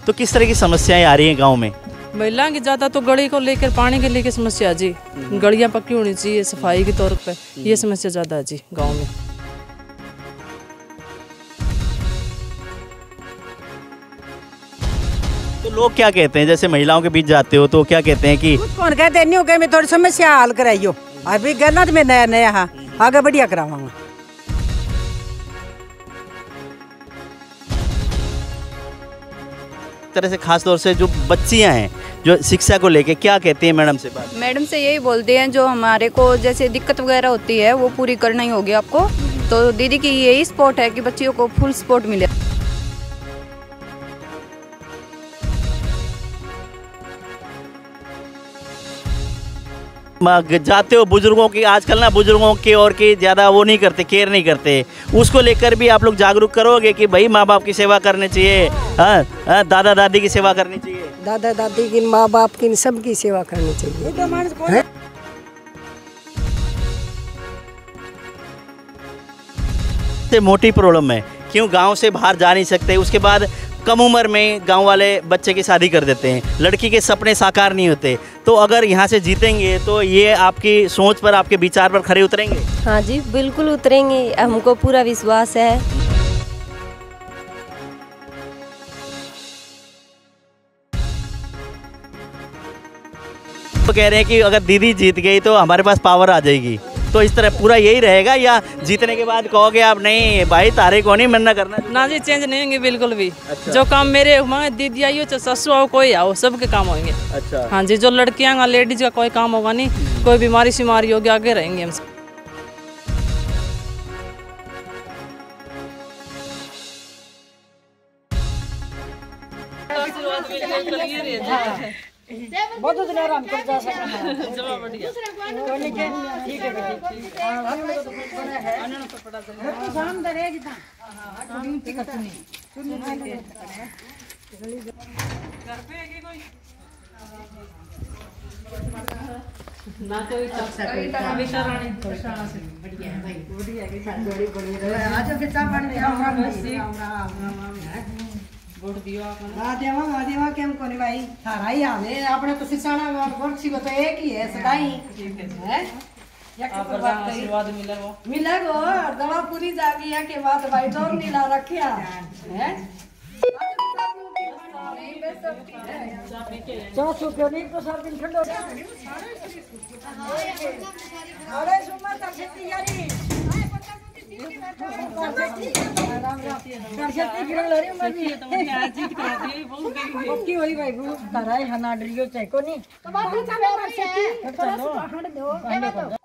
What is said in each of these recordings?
तो किस तरह की समस्याएं आ रही हैं गांव में? महिलाओं की ज़्यादा तो गली को लेकर, पानी के लेकर समस्या है जी। गलियां पक्की होनी चाहिए, सफाई के तौर पे ये समस्या ज़्यादा है जी गांव में। तो लोग क्या कहते हैं, जैसे महिलाओं के बीच जाते हो तो क्या कहते हैं कि कौन कहते नहीं हो गए, मैं थोड़ी समस्या हल कराइयो, अभी गलत में नया नया हाँ आगे बढ़िया कराऊंगा। तरह से खास तौर से जो बच्चियां हैं जो शिक्षा को लेके क्या कहती हैं मैडम से बात? मैडम से यही बोलते हैं जो हमारे को जैसे दिक्कत वगैरह होती है वो पूरी करना ही होगी आपको। तो दीदी की यही सपोर्ट है कि बच्चियों को फुल सपोर्ट मिले। जाते हो बुजुर्गों की, आजकल ना बुजुर्गों की और की ज़्यादा वो नहीं करते, केयर नहीं करते, उसको लेकर भी आप लोग जागरूक करोगे कि भाई माँ बाप की सेवा करनी चाहिए, दादा दादी की सेवा करनी चाहिए, दादा दादी की, माँ बाप की, सबकी सेवा करनी चाहिए। मोटी प्रॉब्लम है, क्यों गांव से बाहर जा नहीं सकते, उसके बाद कम उम्र में गांव वाले बच्चे की शादी कर देते हैं, लड़की के सपने साकार नहीं होते। तो अगर यहाँ से जीतेंगे तो ये आपकी सोच पर, आपके विचार पर खरे उतरेंगे? हाँ जी बिल्कुल उतरेंगे, हमको पूरा विश्वास है। तो कह रहे हैं कि अगर दीदी जीत गई तो हमारे पास पावर आ जाएगी, तो इस तरह पूरा यही रहेगा या जीतने के बाद कहोगे आप नहीं भाई तारे को नहीं मन्ना करना? ना जी, चेंज नहीं होंगे बिल्कुल भी। अच्छा। जो काम मेरे वहाँ दीदी आई हो, चाहे ससु आओ, कोई आओ, सबके काम होंगे। अच्छा। हाँ जी, जो लड़कियाँ का, लेडीज का कोई काम होगा नहीं, कोई बीमारी शिमारी होगी, आगे रहेंगे हम। बहुत आराम कर जा सकते हैं। देवा केम कोनी भाई, थारा ही आने अपने तो सिसाना और गोरछी को तो एक ही है सदाई है। आशीर्वाद मिलेगो दवा पूरी जागी है के बाद भाई तो नीला रखिया है। चासू के नहीं तो सब दिन ठंडो अरे सुमा कर सकती यारी ओके वही भाई वो तारा है हना डरियो चाहे को नहीं तो बात चलो हट दो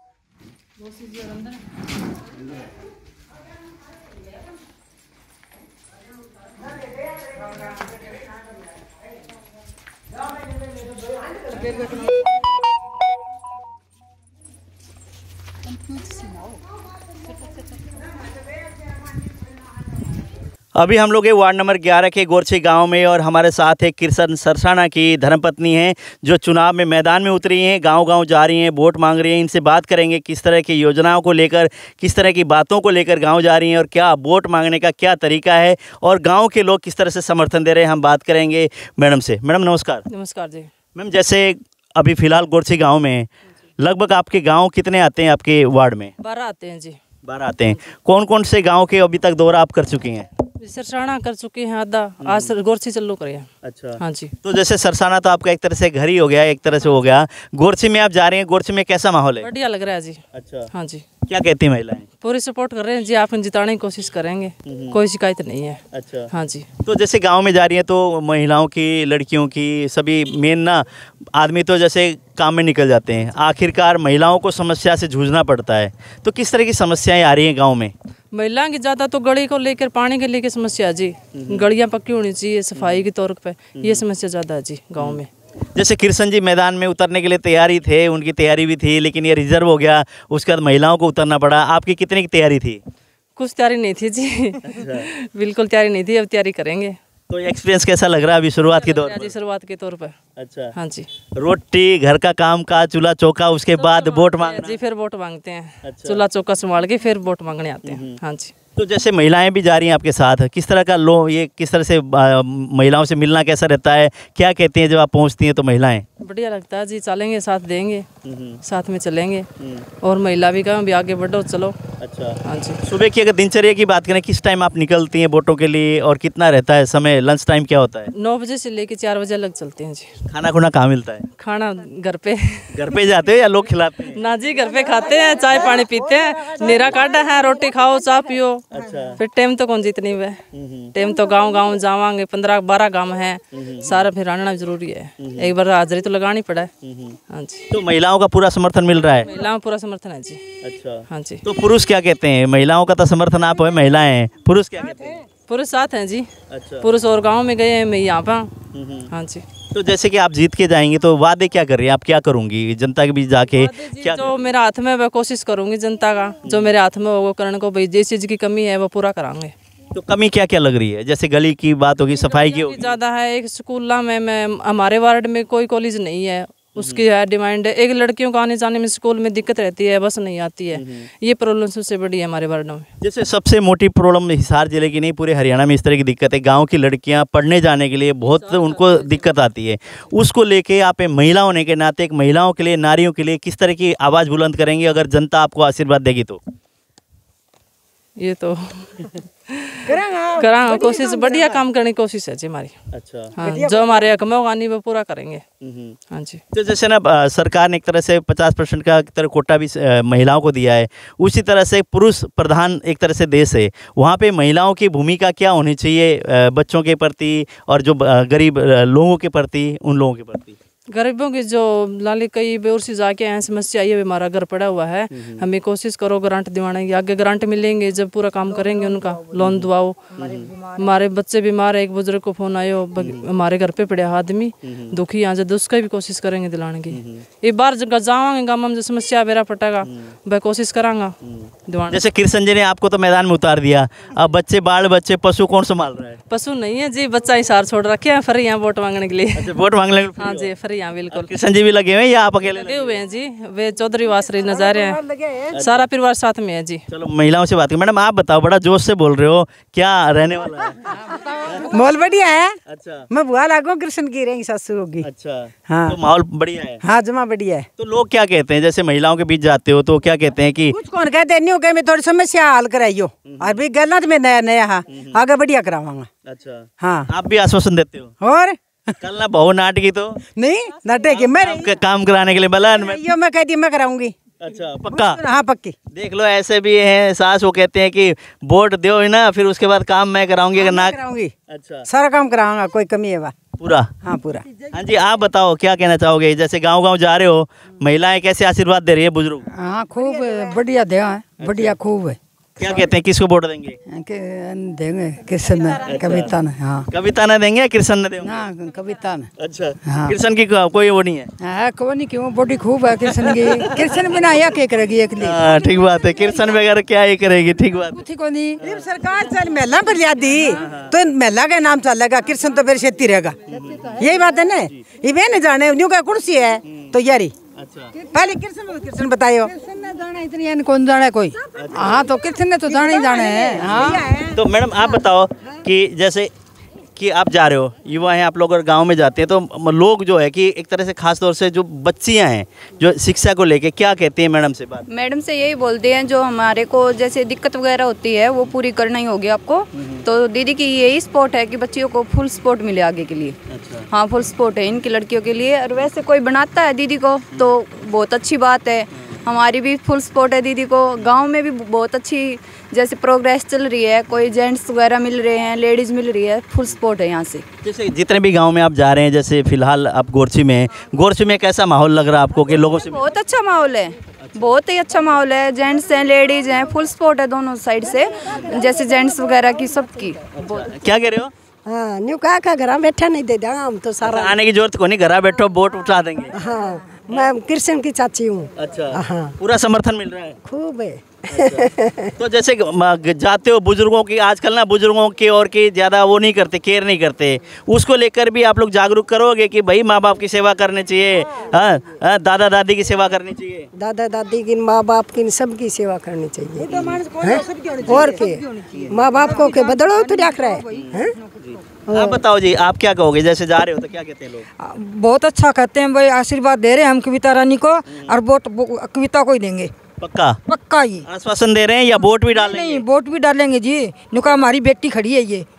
अभी हम लोग वार्ड नंबर 11 के गोरछी गांव में और हमारे साथ है किशन सरसाना की धर्मपत्नी हैं जो चुनाव में मैदान में उतरी हैं, गांव-गांव जा रही हैं, वोट मांग रही हैं। इनसे बात करेंगे किस तरह की योजनाओं को लेकर, किस तरह की बातों को लेकर गांव जा रही हैं और क्या वोट मांगने का क्या तरीका है और गाँव के लोग किस तरह से समर्थन दे रहे हैं। हम बात करेंगे मैडम से। मैडम नमस्कार। नमस्कार जी। मैम जैसे अभी फ़िलहाल गोरछी गाँव में लगभग आपके गाँव कितने आते हैं आपके वार्ड में? 12 आते हैं जी। 12 आते हैं। कौन कौन से गाँव के अभी तक दौरा आप कर चुकी हैं? सरसाना कर चुके हैं आधा, आज गोरछी चलो करे। अच्छा। हाँ जी। तो जैसे सरसाना तो आपका एक तरह से घर ही हो गया, एक तरह से हो गया, गोरछी में आप जा रहे हैं, गोरछी में कैसा माहौल है? बढ़िया लग रहा है जी। अच्छा। हाँ जी। क्या कहती हैं महिलाएं? पूरी सपोर्ट कर रहे हैं जी, आप जिताने की कोशिश करेंगे, कोई शिकायत नहीं है। अच्छा। हाँ जी। तो जैसे गांव में जा रही है तो महिलाओं की, लड़कियों की, सभी मेन ना आदमी तो जैसे काम में निकल जाते हैं, आखिरकार महिलाओं को समस्या से जूझना पड़ता है। तो किस तरह की समस्याएं आ रही हैं गाँव में? महिलाओं की ज़्यादा तो गली को लेकर, पानी के लेकर समस्या है जी। गलियां पक्की होनी चाहिए, सफाई के तौर पे ये समस्या ज़्यादा है जी गाँव में। जैसे किशन जी मैदान में उतरने के लिए तैयार ही थे, उनकी तैयारी भी थी, लेकिन ये रिजर्व हो गया, उसके बाद महिलाओं को उतरना पड़ा। आपकी कितने की तैयारी थी? कुछ तैयारी नहीं थी जी। बिल्कुल तैयारी नहीं थी, अब तैयारी करेंगे। तो एक्सपीरियंस कैसा लग रहा है अभी शुरुआत के दौर जी? शुरुआत के तौर पर। अच्छा। हाँ जी। रोटी, घर का काम का, चूल्हा चौका, उसके बाद वोट मांगना जी, फिर वोट मांगते हैं। अच्छा। चूल्हा चौका संभाल के फिर वोट मांगने आते हैं। हाँ जी। तो जैसे महिलाएं भी जा रही हैं आपके साथ, किस तरह का ये किस तरह से महिलाओं से मिलना कैसा रहता है, क्या कहती हैं जब आप पहुंचती हैं तो महिलाएं? बढ़िया लगता है जी, चलेंगे साथ देंगे, साथ में चलेंगे और महिला भी कहें भी आगे बढ़ो चलो। अच्छा, हाँ जी। सुबह की अगर दिनचर्या की बात करें, किस टाइम आप निकलती हैं वोटों के लिए और कितना रहता है समय, लंच टाइम क्या होता है? 9 बजे से लेके 4 बजे लग चलते हैं जी। खाना खुना कहाँ मिलता है? खाना घर पे। घर पे जाते हो या लोग खिलाते हैं? ना जी, घर पे खाते हैं, चाय पानी पीते हैं, नेरा काटा है, रोटी खाओ चाय पियो। अच्छा। फिर टाइम तो कौन जितनी वे, टाइम तो गाँव जावांगे, 15-12 गाँव है सारा, फिर आना जरूरी है, एक बार हाजिरी तो लगानी पड़ा है। हाँ जी। तो महिलाओं का पूरा समर्थन मिल रहा है? महिलाओं का पूरा समर्थन है जी। अच्छा। हाँ जी। तो पुरुष क्या कहते हैं? महिलाओं का तो समर्थन आप है, महिलाएं हैं, पुरुष क्या कहते हैं? पुरुष साथ हैं जी। अच्छा। पुरुष और गाँव में गए हैं, मैं यहाँ पर। हाँ जी। तो जैसे कि आप जीत के जाएंगे तो वादे क्या कर रही हैं आप, क्या करूंगी जनता के बीच जाके? क्या जो मेरा हाथ में, वह कोशिश करूंगी जनता का जो मेरे हाथ में होगा करने को, भाई जिस चीज़ की कमी है वो पूरा करांगे। तो कमी क्या क्या लग रही है? जैसे गली की बात होगी, सफाई की होगी। ज़्यादा है, एक स्कूल में हमारे वार्ड में कोई कॉलेज नहीं है, उसकी है डिमांड है। एक लड़कियों को आने जाने में स्कूल में दिक्कत रहती है, बस नहीं आती है, ये प्रॉब्लम सबसे बड़ी है हमारे वार्ड में। जैसे सबसे मोटी प्रॉब्लम हिसार जिले की नहीं, पूरे हरियाणा में इस तरह की दिक्कत है, गांव की लड़कियां पढ़ने जाने के लिए बहुत उनको दिक्कत आती है। उसको लेके आप महिला होने के नाते एक महिलाओं के लिए, नारियों के लिए किस तरह की आवाज़ बुलंद करेंगे अगर जनता आपको आशीर्वाद देगी तो? ये तो करा कोशिश, बढ़िया काम करने की कोशिश है जी हमारी। अच्छा। हाँ, जो हमारे हक में होगा नहीं वो पूरा करेंगे। हाँ जी। तो जैसे ना सरकार ने एक तरह से 50% का एक तरह कोटा भी महिलाओं को दिया है, उसी तरह से पुरुष प्रधान एक तरह से देश है, वहाँ पे महिलाओं की भूमिका क्या होनी चाहिए बच्चों के प्रति और जो गरीब लोगों के प्रति, उन लोगों के प्रति? गरीबों की जो लाली कई बेर से जाके हैं, समस्या ये हमारा घर पड़ा हुआ है, हमें कोशिश करो ग्रांट दिवाने की, आगे ग्रांट मिलेंगे जब पूरा काम करेंगे उनका, लोन दुआओ। हमारे बच्चे बीमार है, एक बुजुर्ग को फोन आयो, हमारे घर पे पड़े आदमी दुखी आ जाए, उसका भी कोशिश करेंगे दिलाने की। एक बार जावांगे गाँव में जो समस्या मेरा पटेगा वह कोशिश करांगा दिवाने। जैसे कृष्ण जी ने आपको तो मैदान में उतार दिया, अब बच्चे बाल बच्चे पशु कौन संभाल रहा है? पशु नहीं है जी, बच्चा हिसार छोड़ रखे हैं फ्री यहाँ वोट मांगने के लिए। अच्छा, वोट मांगने के लिए? हाँ जी, फ्री यहाँ बिल्कुल। कृष्ण जी भी लगे हुए हैं या आप अकेले लगे हुए हैं जी? वे चौधरी वासरी नजारे हैं, सारा परिवार साथ में है जी। चलो महिलाओं से बात करें। मैडम आप बताओ, बड़ा जोश से बोल रहे हो, क्या रहने वाला है? माहौल बढ़िया है। अच्छा। मैं बुआ लागू कृष्ण की रहेंगी सासू होगी। अच्छा। हाँ। तो माहौल बढ़िया है? हाँ, जमा बढ़िया है। तो लोग क्या कहते हैं, जैसे महिलाओं के बीच जाते हो तो क्या कहते हैं कि कुछ कौन कहते नहीं हो गए, मैं थोड़ी समस्या हल कराइयो, अभी गलत में नया हाँ आगे बढ़िया करावांगा। अच्छा। हाँ, आप भी आश्वासन देते हो? और कल ना बहु नाटकी तो नहीं नाटे की मैं आपके काम कराने के लिए बलन में। यो मैं कहती मैं कराऊंगी। अच्छा, पक्का? हाँ पक्की। देख लो, ऐसे भी हैं सास, वो कहते हैं कि वोट दो ना, फिर उसके बाद काम मैं कराऊंगी अगर ना कराऊंगी। अच्छा, सारा काम कराऊंगा, कोई कमी है वह पूरा? हाँ पूरा। हाँ जी, आप बताओ क्या कहना चाहोगे? जैसे गांव गांव जा रहे हो, महिलाएं कैसे आशीर्वाद दे रही है बुजुर्ग? हाँ खूब बढ़िया देगा है, बढ़िया खूब है। क्या कहते हैं, किसको वोट देंगे? देंगे कृष्ण ने, कविता ने। हाँ, कविता ने देंगे या कृष्ण ने देंगे? हाँ कविता ने। अच्छा। हाँ। कृष्ण की कोई वो नहीं है? हाँ कौन नहीं, क्यों बॉडी खूब है कृष्ण की। कृष्ण बिना या क्या करेगी अकेली? हाँ, ठीक बात है, कृष्ण वगैरह क्या ही करेगी, ठीक बात है। ठीक नहीं। जब सरकार चल मेला पर दी तो मेला का नाम चलेगा, कृष्ण तो फिर खेती रहेगा, यही बात है ना। ये न जाने न्यू का कुर्सी है तो यारी। अच्छा। पहले कृष्ण बताइयो। कृष्ण ने जाना इतनी कौन जाने कोई। हाँ तो कृष्ण ने तो जाने ही जाने हैं। हाँ। तो मैडम आप बताओ कि जैसे कि आप जा रहे हो, युवा हैं आप लोग, और गांव में जाते हैं तो लोग जो है कि एक तरह से खास तौर से जो बच्चियां हैं जो शिक्षा को लेके क्या कहती हैं मैडम से बात? मैडम से यही बोलते हैं जो हमारे को जैसे दिक्कत वगैरह होती है वो पूरी करना ही होगी आपको। तो दीदी की यही सपोर्ट है कि बच्चियों को फुल सपोर्ट मिले आगे के लिए। अच्छा। हाँ फुल सपोर्ट है इनकी लड़कियों के लिए, और वैसे कोई बनाता है दीदी को तो बहुत अच्छी बात है। हमारी भी फुल सपोर्ट है दीदी को। गांव में भी बहुत अच्छी जैसे प्रोग्रेस चल रही है, कोई जेंट्स वगैरह मिल रहे हैं, लेडीज़ मिल रही है, फुल सपोर्ट है यहाँ से। जैसे जितने भी गांव में आप जा रहे हैं, जैसे फिलहाल आप गोरछी में हैं, गोरछी में कैसा माहौल लग रहा है आपको कि लोगों से? बहुत अच्छा माहौल है, बहुत ही अच्छा माहौल है। जेंट्स हैं, लेडीज़ हैं, फुल सपोर्ट है दोनों साइड से, जैसे जेंट्स वगैरह की सबकी। क्या कह रहे हो? हाँ, न्यू का घर बैठा नहीं दे देगा हम तो सारा। आने की जरूरत को नहीं, घर बैठो वोट उठा देंगे। हाँ, मैं कृष्ण की चाची हूँ। अच्छा। हाँ, पूरा समर्थन मिल रहा है? खूब है। तो जैसे जाते हो बुजुर्गों की, आजकल ना बुजुर्गों की और की ज़्यादा वो नहीं करते, केयर नहीं करते, उसको लेकर भी आप लोग जागरूक करोगे कि भाई माँ बाप की सेवा करनी चाहिए, हाँ, दादा दादी की सेवा करनी चाहिए, दादा दादी की, माँ बाप की, सबकी सेवा करनी चाहिए। और के माँ बाप को के बदलो तो रख रहा है। आप बताओ जी, आप क्या कहोगे? जैसे जा रहे हो तो क्या कहते हैं लोग? बहुत अच्छा कहते हैं भाई, आशीर्वाद दे रहे हैं हम कविता रानी को, और वोट कविता को ही देंगे। पक्का पक्का ही आश्वासन दे रहे हैं या वोट भी डालेंगे? नहीं, वोट भी डालेंगे जी। नुका हमारी बेटी खड़ी है ये,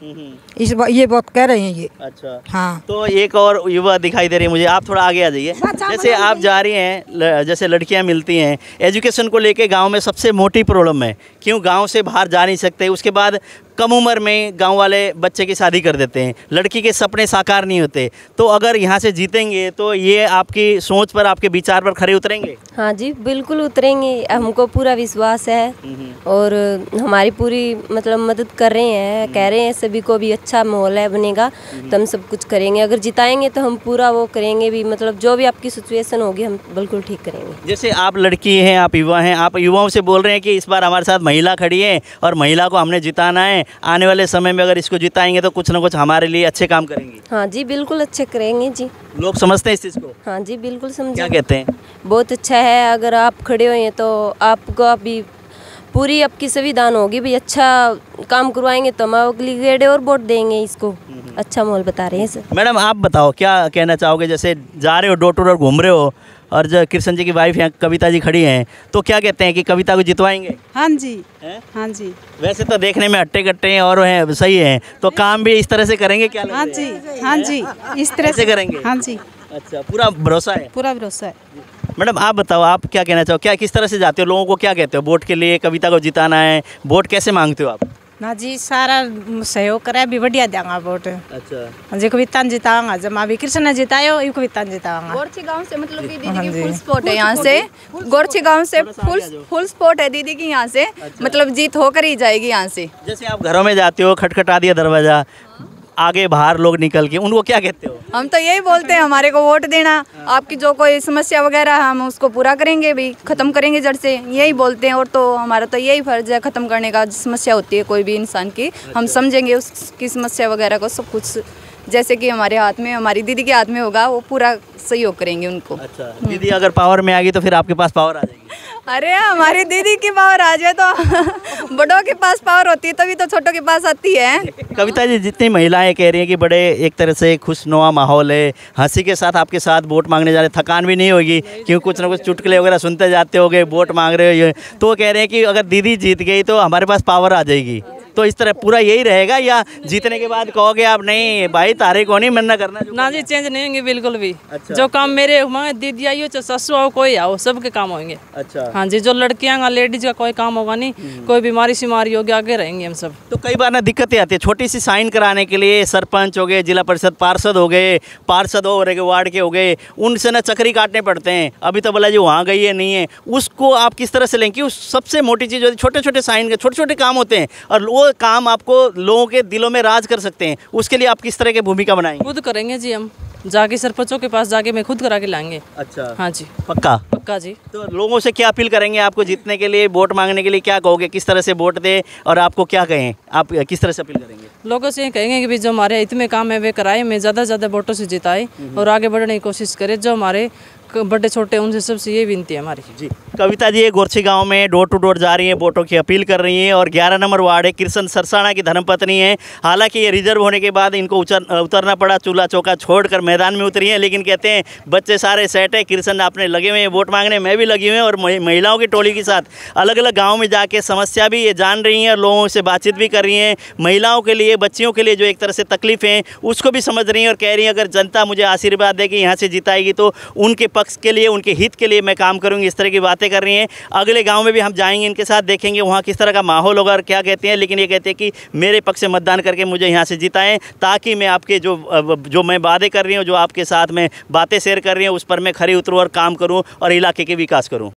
ये बात कह रहे हैं ये। अच्छा, हाँ। तो एक और युवा दिखाई दे रही है मुझे, आप थोड़ा आगे आ जाइए। जैसे आप जा रही हैं, जैसे लड़कियां मिलती हैं, एजुकेशन को लेके गांव में सबसे मोटी प्रॉब्लम है, क्यों गांव से बाहर जा नहीं सकते, उसके बाद कम उम्र में गांव वाले बच्चे की शादी कर देते हैं, लड़की के सपने साकार नहीं होते। तो अगर यहाँ से जीतेंगे तो ये आपकी सोच पर, आपके विचार पर खरे उतरेंगे? हाँ जी, बिल्कुल उतरेंगे, हमको पूरा विश्वास है। और हमारी पूरी मतलब मदद कर रहे हैं, कह रहे हैं सभी को भी अच्छा माहौल है बनेगा तो हम सब कुछ करेंगे। अगर जिताएंगे तो हम पूरा वो करेंगे भी, मतलब जो भी आपकी सिचुएशन होगी हम बिल्कुल ठीक करेंगे। जैसे आप लड़की हैं, आप युवा हैं, आप युवाओं से बोल रहे हैं कि इस बार हमारे साथ महिला खड़ी है और महिला को हमने जिताना है, आने वाले समय में अगर इसको जिताएंगे तो कुछ ना कुछ हमारे लिए अच्छे काम करेंगी। हाँ जी, बिल्कुल अच्छे करेंगे जी। लोग समझते हैं इस चीज़ को? हाँ जी, बिल्कुल समझे। क्या कहते हैं? बहुत अच्छा है, अगर आप खड़े हुए हैं तो आपको अभी पूरी आपकी संविधान होगी भी, अच्छा काम करवाएंगे तो हम अगली गेड़े और वोट देंगे इसको। अच्छा माहौल बता रहे हैं सर। मैडम आप बताओ क्या कहना चाहोगे? जैसे जा रहे हो, डोर टू डोर घूम रहे हो, और जो कृष्ण जी की वाइफ यहाँ कविता जी खड़ी हैं, तो क्या कहते हैं कि कविता को जितवाएंगे? हाँ जी, हाँ जी। वैसे तो देखने में हट्टे कट्टे हैं और हैं, सही हैं, तो काम भी इस तरह से करेंगे क्या? हाँ जी, हाँ जी, इस तरह से करेंगे। हाँ जी, अच्छा, पूरा भरोसा है? पूरा भरोसा है। मैडम आप बताओ, आप क्या कहना चाहो, क्या किस तरह से जाते हो, लोगों को क्या कहते हो वोट के लिए? कविता को जिताना है, वोट कैसे मांगते हो आप? ना जी, सारा सहयोग करे भी बढ़िया देंगे वोट। अच्छा जी, कविता जिताऊंगा, जब अभी कृष्ण ने जितायो ये कविता जिताऊंगा। गोरछी गांव से मतलब कि दीदी की फुल सपोर्ट है यहाँ से, गोरछी गांव से फुल सपोर्ट है दीदी की यहाँ से, मतलब जीत होकर ही जाएगी यहाँ से। जैसे आप घरों में जाते हो, खटखटा दिया दरवाजा, आगे बाहर लोग निकल के, उनको क्या कहते हो? हम तो यही बोलते हैं हमारे को वोट देना, आपकी जो कोई समस्या वगैरह है हम उसको पूरा करेंगे भी, खत्म करेंगे जड़ से, यही बोलते हैं। और तो हमारा तो यही फर्ज है खत्म करने का, समस्या होती है कोई भी इंसान की, हम समझेंगे उसकी समस्या वगैरह को, सब कुछ जैसे कि हमारे हाथ में, हमारी दीदी के हाथ में होगा, वो पूरा सहयोग करेंगे उनको। अच्छा, दीदी अगर पावर में आ गई तो फिर आपके पास पावर आ जाएगी? अरे हमारी दीदी की पावर आ जाए तो बड़ों के पास पावर होती है, तभी तो छोटों के पास आती है। कविता जी, जितनी महिलाएं कह रही हैं कि बड़े एक तरह से खुशनुमा माहौल है, हंसी के साथ आपके साथ वोट मांगने जा रहे, थकान भी नहीं होगी क्योंकि कुछ ना कुछ चुटकुले वगैरह सुनते जाते होगे, वोट मांग रहे हो, तो कह रहे हैं कि अगर दीदी जीत गई तो हमारे पास पावर आ जाएगी, तो इस तरह पूरा यही रहेगा या जीतने के बाद कहोगे आप नहीं भाई तारे को नहीं मन्ना करना? ना जी, चेंज नहीं होंगे बिल्कुल भी। अच्छा। जो काम मेरे होंगे, दीदी आई हो चाहे ससु आओ, कोई आओ, सबके काम होंगे। अच्छा। हाँ जी, जो लड़कियां लेडीज का कोई काम होगा नहीं, कोई बीमारी शिमारी होगी, आगे रहेंगे हम सब। तो कई बार ना दिक्कतें आती है, छोटी सी साइन कराने के लिए सरपंच हो गए, जिला परिषद पार्षद हो गए, पार्षद हो रहे वार्ड के हो गए, उनसे ना चक्री काटने पड़ते हैं, अभी तो बोला जी वहाँ गई है नहीं है, उसको आप किस तरह से लेंगे? उस सबसे मोटी चीज़ होती है, छोटे छोटे साइन के छोटे छोटे काम होते हैं और वो काम आपको लोगों के दिलों में राज कर सकते हैं, उसके लिए आप किस तरह की भूमिका बनाएंगे? खुद करेंगे जी, हम जाके सरपंचों के पास जाके मैं खुद करा के लाएंगे। अच्छा, हाँ जी, पक्का पक्का जी। तो लोगों से क्या अपील करेंगे आपको जीतने के लिए, वोट मांगने के लिए क्या कहोगे, किस तरह से वोट दे और आपको क्या कहें, आप किस तरह से अपील करेंगे? लोगों से ये कहेंगे कि भी जो हमारे हित में काम है वे कराए, मैं ज़्यादा से ज़्यादा वोटों से जिताए और आगे बढ़ने की कोशिश करे, जो हमारे बड़े छोटे उनसे सबसे ये विनती है हमारी। जी, कविता जी ये गोरछी गांव में डोर टू डोर जा रही हैं, वोटों की अपील कर रही हैं और 11 नंबर वार्ड है, कृष्ण सरसाना की धर्मपत्नी है। हालांकि ये रिजर्व होने के बाद इनको उतरना पड़ा, चूल्हा चौका छोड़कर मैदान में उतरी हैं, लेकिन कहते हैं बच्चे सारे सेट है, कृष्ण अपने लगे हुए हैं वोट मांगने, मैं भी लगी हुई हूँ और महिलाओं की टोली के साथ अलग अलग गाँव में जाके समस्या भी ये जान रही हैं और लोगों से बातचीत भी कर रही हैं। महिलाओं के लिए, बच्चियों के लिए जो एक तरह से तकलीफ है उसको भी समझ रही हैं और कह रही हैं अगर जनता मुझे आशीर्वाद देगी, यहाँ से जिताएगी तो उनके पक्ष के लिए, उनके हित के लिए मैं काम करूँगी, इस तरह की बातें कर रही हैं। अगले गांव में भी हम जाएंगे, इनके साथ देखेंगे वहाँ किस तरह का माहौल होगा और क्या कहते हैं, लेकिन ये कहते हैं कि मेरे पक्ष से मतदान करके मुझे यहाँ से जिताएं ताकि मैं आपके जो मैं वादे कर रही हूँ, जो आपके साथ में बातें शेयर कर रही हूँ उस पर मैं खरी उतरूँ और काम करूँ और इलाके के विकास करूँ।